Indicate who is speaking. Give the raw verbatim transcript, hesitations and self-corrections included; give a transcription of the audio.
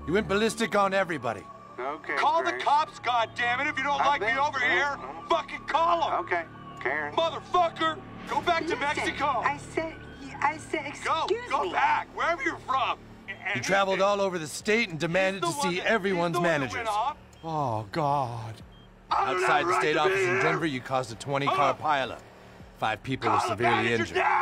Speaker 1: You went ballistic on everybody.
Speaker 2: Okay.
Speaker 3: Call
Speaker 2: Grace.
Speaker 3: the cops, goddammit! If you don't
Speaker 2: I
Speaker 3: like
Speaker 2: bet.
Speaker 3: me over here,
Speaker 2: Oh,
Speaker 3: fucking call them!
Speaker 2: Okay, Karen.
Speaker 3: Motherfucker! Go back to
Speaker 4: Listen,
Speaker 3: Mexico!
Speaker 4: I said, I said,
Speaker 3: Go!
Speaker 4: excuse
Speaker 3: Go
Speaker 4: me.
Speaker 3: back! Wherever you're from!
Speaker 1: He traveled all over the state and demanded to see everyone's managers. Oh, God. Outside the state office in Denver, you caused a twenty car pileup. Five people were severely injured.